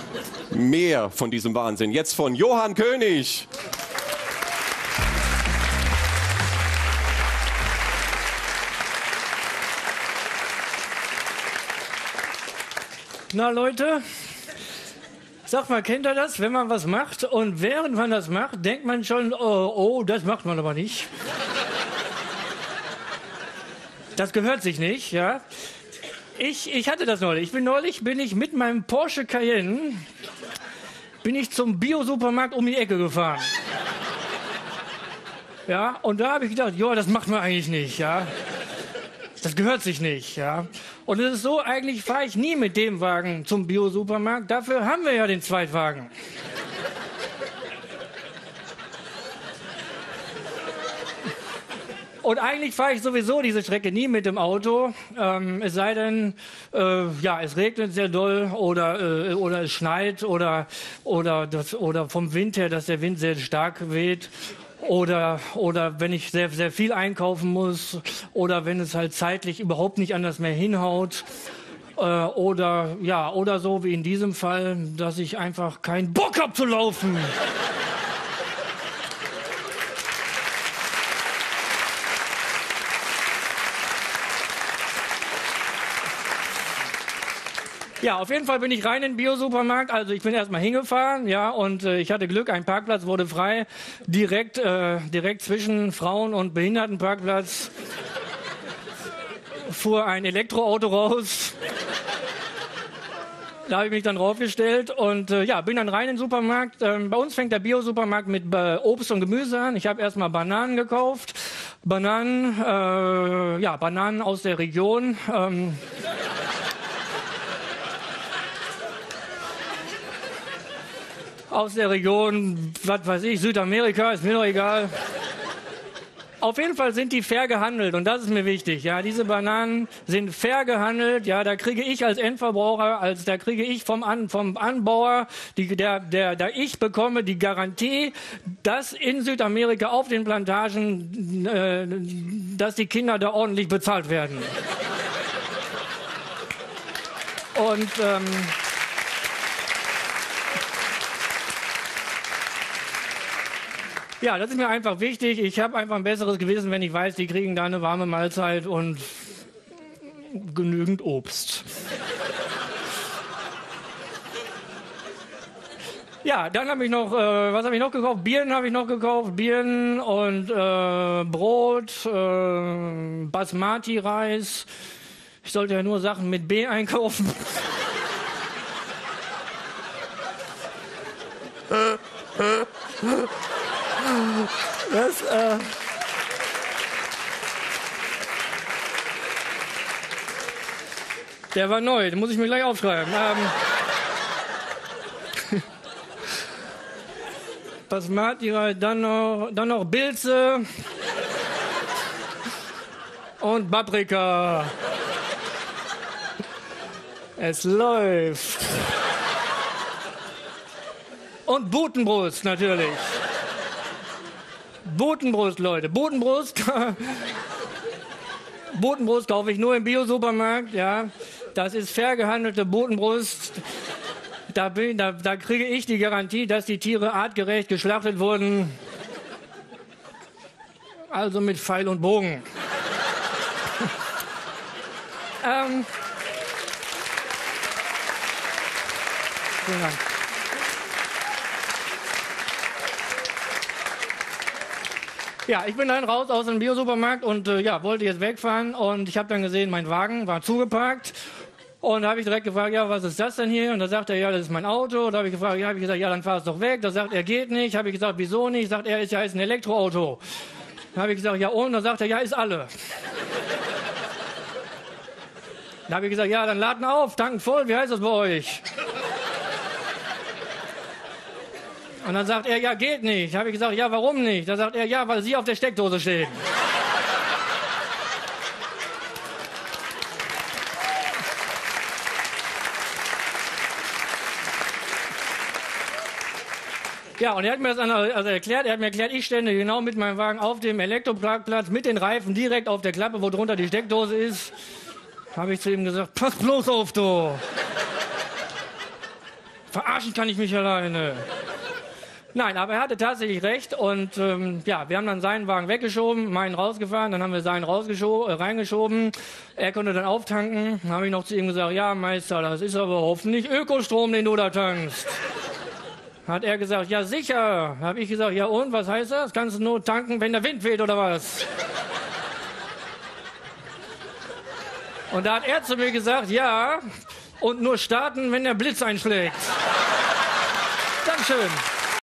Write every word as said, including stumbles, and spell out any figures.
Mehr von diesem Wahnsinn. Jetzt von Johann König. Na Leute, sag mal, kennt ihr das, wenn man was macht und während man das macht, denkt man schon, oh, oh, das macht man aber nicht. Das gehört sich nicht, ja. Ich, ich hatte das neulich. Ich bin neulich, bin ich mit meinem Porsche Cayenne, bin ich zum Bio-Supermarkt um die Ecke gefahren. Ja, und da habe ich gedacht, ja, das macht man eigentlich nicht, ja. Das gehört sich nicht, ja. Und es ist so, eigentlich fahre ich nie mit dem Wagen zum Bio-Supermarkt. Dafür haben wir ja den Zweitwagen. Und eigentlich fahre ich sowieso diese Strecke nie mit dem Auto. Ähm, es sei denn, äh, ja, es regnet sehr doll oder, äh, oder es schneit oder, oder, das, oder vom Wind her, dass der Wind sehr stark weht. Oder, oder wenn ich sehr, sehr viel einkaufen muss oder wenn es halt zeitlich überhaupt nicht anders mehr hinhaut. Äh, oder, ja, oder so wie in diesem Fall, dass ich einfach keinen Bock hab zu laufen. Ja, auf jeden Fall bin ich rein in den Bio-Supermarkt. Also ich bin erstmal hingefahren, ja, und äh, ich hatte Glück, ein Parkplatz wurde frei, direkt, äh, direkt zwischen Frauen- und Behindertenparkplatz fuhr ein Elektroauto raus. Da habe ich mich dann draufgestellt und äh, ja, bin dann rein in den Supermarkt. Ähm, bei uns fängt der Bio-Supermarkt mit äh, Obst und Gemüse an. Ich habe erstmal Bananen gekauft. Bananen, äh, ja, Bananen aus der Region. Ähm, aus der Region, was weiß ich, Südamerika, ist mir doch egal. Auf jeden Fall sind die fair gehandelt und das ist mir wichtig. Ja, diese Bananen sind fair gehandelt. Ja, da kriege ich als Endverbraucher, als da kriege ich vom, An, vom Anbauer, die, der, der, da ich bekomme die Garantie, dass in Südamerika auf den Plantagen, äh, dass die Kinder da ordentlich bezahlt werden. Und ähm, ja, das ist mir einfach wichtig. Ich habe einfach ein besseres Gewissen, wenn ich weiß, die kriegen da eine warme Mahlzeit und genügend Obst. Ja, dann habe ich noch, äh, was habe ich noch gekauft? Birnen habe ich noch gekauft, Birnen und äh, Brot, äh, Basmati-Reis. Ich sollte ja nur Sachen mit B einkaufen. Das, äh Der war neu, den muss ich mir gleich aufschreiben. Ähm Basmati, dann noch, dann noch Pilze und Paprika. Es läuft. Und Butenbrust natürlich. Butenbrust, Leute. Butenbrust. Butenbrust kaufe ich nur im Bio-Supermarkt, ja. Das ist fair gehandelte Butenbrust. Da, bin, da, da kriege ich die Garantie, dass die Tiere artgerecht geschlachtet wurden. Also mit Pfeil und Bogen. ähm. Vielen Dank. Ja, ich bin dann raus aus dem Bio-Supermarkt und äh, ja, wollte jetzt wegfahren und ich habe dann gesehen, mein Wagen war zugeparkt und da habe ich direkt gefragt, ja, was ist das denn hier? Und da sagt er, ja, das ist mein Auto. Da habe ich gefragt, ja, habe ich gesagt, ja, dann fahr es doch weg. Da sagt er, geht nicht. Habe ich gesagt, wieso nicht? Sagt er, ist ja ist ein Elektroauto. Da habe ich gesagt, ja, und? Da sagt er, ja, ist alle. Da habe ich gesagt, ja, dann laden auf, tanken voll, wie heißt das bei euch? Und dann sagt er, ja, geht nicht. Da habe ich gesagt, ja, warum nicht? Da sagt er, ja, weil Sie auf der Steckdose stehen. Ja, und er hat mir das also erklärt, er hat mir erklärt, ich stände genau mit meinem Wagen auf dem Elektroparkplatz mit den Reifen direkt auf der Klappe, wo drunter die Steckdose ist. Habe ich zu ihm gesagt, pass bloß auf, du. verarschen kann ich mich alleine. Nein, aber er hatte tatsächlich recht und ähm, ja, wir haben dann seinen Wagen weggeschoben, meinen rausgefahren, dann haben wir seinen rausgescho- äh, reingeschoben. Er konnte dann auftanken. Dann habe ich noch zu ihm gesagt, ja Meister, das ist aber hoffentlich Ökostrom, den du da tankst. Hat er gesagt, ja sicher. Habe ich gesagt, ja und, was heißt das? Kannst du nur tanken, wenn der Wind weht oder was? Und da hat er zu mir gesagt, ja, und nur starten, wenn der Blitz einschlägt. Dankeschön.